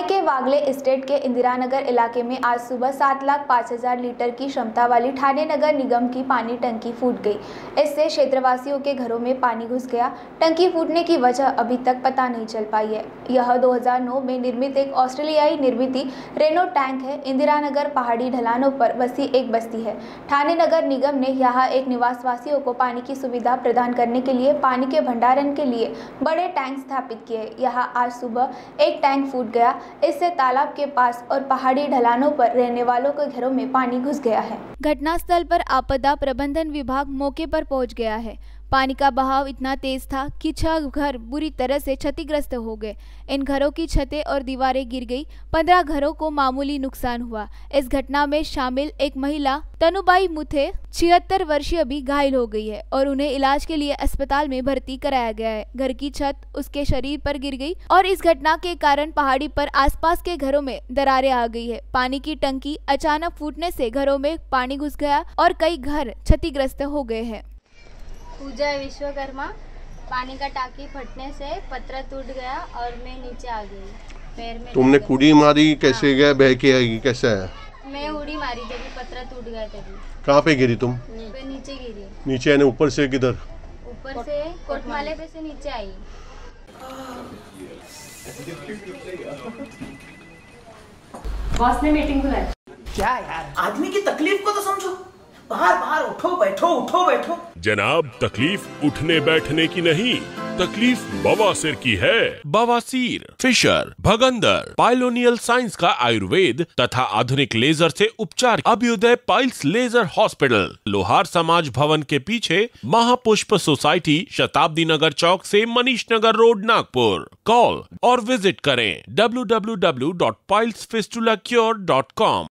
के वागले एस्टेट के इंदिरा नगर इलाके में आज सुबह 7,05,000 लीटर की क्षमता वाली ठाणे नगर निगम की पानी टंकी फूट गई। इससे क्षेत्रवासियों के घरों में पानी घुस गया। टंकी फूटने की वजह अभी तक पता नहीं चल पाई है। यह 2009 में निर्मित एक ऑस्ट्रेलियाई निर्मित रेनो टैंक है। इंदिरा नगर पहाड़ी ढलानों पर बसी एक बस्ती है। ठाणे नगर निगम ने यहाँ एक निवासवासियों को पानी की सुविधा प्रदान करने के लिए पानी के भंडारण के लिए बड़े टैंक स्थापित किए। यहाँ आज सुबह एक टैंक फूट गया। इससे तालाब के पास और पहाड़ी ढलानों पर रहने वालों के घरों में पानी घुस गया है। घटनास्थल पर आपदा प्रबंधन विभाग मौके पर पहुंच गया है। पानी का बहाव इतना तेज था कि 6 घर बुरी तरह से क्षतिग्रस्त हो गए। इन घरों की छतें और दीवारें गिर गई। 15 घरों को मामूली नुकसान हुआ। इस घटना में शामिल एक महिला तनुबाई मुथे 76 वर्षीय भी घायल हो गई है और उन्हें इलाज के लिए अस्पताल में भर्ती कराया गया है। घर की छत उसके शरीर पर गिर गई और इस घटना के कारण पहाड़ी पर आसपास के घरों में दरारें आ गई है। पानी की टंकी अचानक फूटने से घरों में पानी घुस गया और कई घर क्षतिग्रस्त हो गए हैं। पूजा विश्वकर्मा। पानी का टाकी फटने से पत्थर टूट गया और मैं नीचे आ गई। पैर में तुमने कुड़ी मारी कैसे? गया बह के आएगी कैसा है? मैं उड़ी मारी जब पत्थर टूट गया तभी। कहाँ पे गिरी तुम? नीचे गिरी। नीचे यानी ऊपर से किधर? ऊपर से कोटमाले पे से नीचे आई। बॉस ने मीटिंग बुलाई। क्या यार, आदमी की तकलीफ को तो समझो। बाहर बाहर उठो बैठो। जनाब, तकलीफ उठने बैठने की नहीं, तकलीफ बवासीर की है। बवासीर, फिशर, भगंदर, पाइलोनियल साइंस का आयुर्वेद तथा आधुनिक लेजर से उपचार। अभ्युदय पाइल्स लेजर हॉस्पिटल, लोहार समाज भवन के पीछे, महापुष्प सोसाइटी, शताब्दी नगर चौक से मनीष नगर रोड, नागपुर। कॉल और विजिट करें www.pilesfistulacure.com।